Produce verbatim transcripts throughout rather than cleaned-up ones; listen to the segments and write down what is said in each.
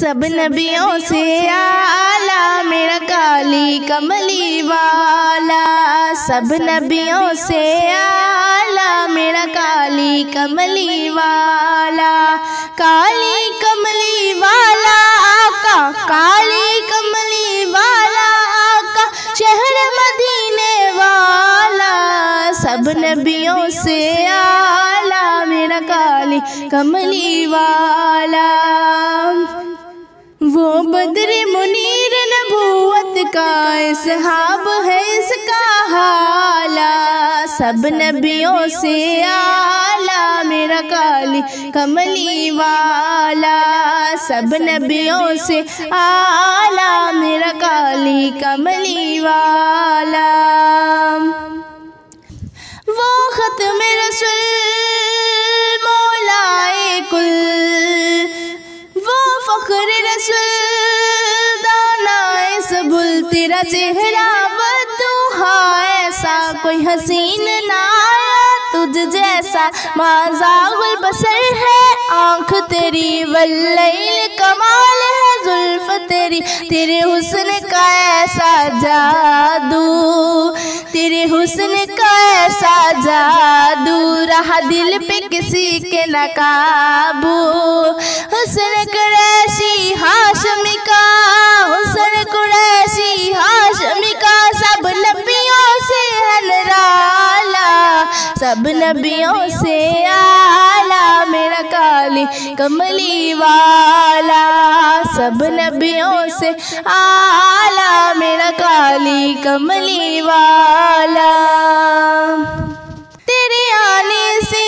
सब नबियों से आला मेरा काली कमली वाला। सब नबियों से आला मेरा काली कमली वाला। काली कमली वाला आका, काली कमली वाला आका, शहर मदीने वाला। सब नबियों से आला मेरा काली कमली वाला। वो बद्र मुनीर नबूवत का इसहाब है इसका हाला। सब नबियों से आला मेरा काली कमली वाला। सब नबियों से आला मेरा काली कमली वाला। वो खत्म रसूल मौलाए कुल, वो फख्र रसूल दानाए सबुल। तेरा चेहरा बदुहा ऐसा कोई हसीन ना तुझ जैसा। माज़ागुल बसर है आँख तेरी, वल्लैल कमाल है जुल्फ तेरी। तेरे हुस्न का ऐसा जादू, तेरे हुस्न का ऐसा जादू, रहा दिल पे किसी के न काबू। हुस्न कुरैशी हाशमी का, हुस्न कुरैशी हाशमी का, सब नबियों से है निराला। सब नबियों से आला मेरा काली कमली वाला। सब नबियों से आला मेरा काली कमली वाला। तेरे आने से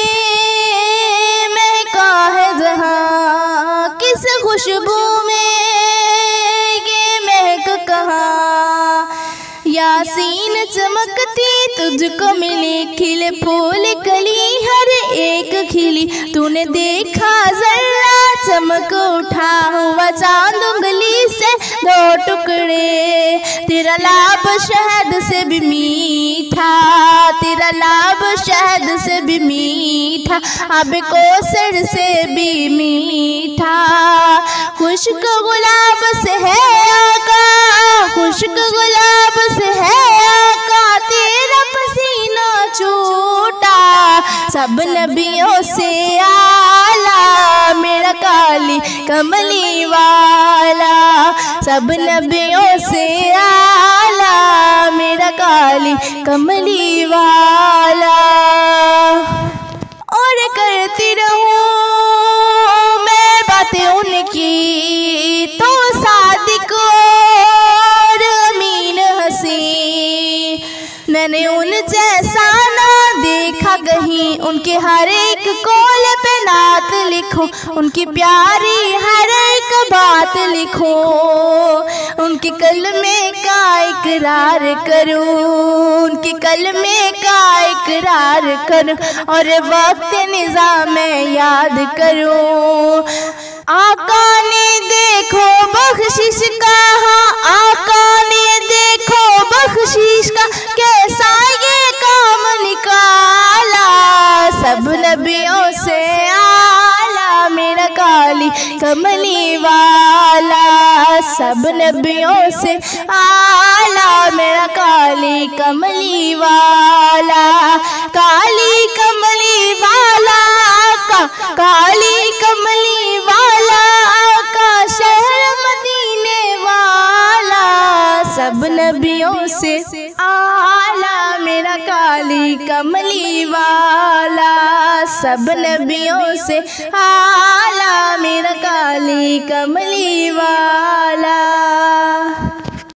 महका है जहाँ, किस खुशबू में ये महक कहाँ। यासीन चमकती तुझको मिली, खिले फूल कली हर एक खिली। तूने देखा जरा चमक उठा हुआ चांद उंगली से दो टुकड़े। तेरा लाभ शहद से भी मीठा, तेरा लाभ शहद से भी मीठा, अब कोसर से भी मीठा। खुश्क गुलाब से है आका, खुश्क गुलाब से है आका, तेरा पसीना छूटा। सब नबियों से आला मेरा काली कमली वाला। सब नबियों से आला मेरा काली कमली वाला। और करती रहूं मैं बातें उनकी, तो सादिक और अमीन हसी। मैंने उन जैसा ना देखा कहीं, उनके हर एक कौल पे नात लिखो, उनकी प्यारी हर एक बात लिखो। उनके कलमे का इकरार करूं, उनके कलमे का इकरार करूं, और वक्त निज़ाम याद करूं। आका ने देखो बख्शिश का, आका ने देखो बख्शिश का, कैसा ये काम निकाला। सब नबियों से आला मेरा काली कमली वाला। सब नबियों से आला मेरा काली कमली वाला। काली कमली वाला का, काली कमली वाला का, शहर मदीने वाला। सब नबियों से आला मेरा काली कमली वाला। सब नबियों से आला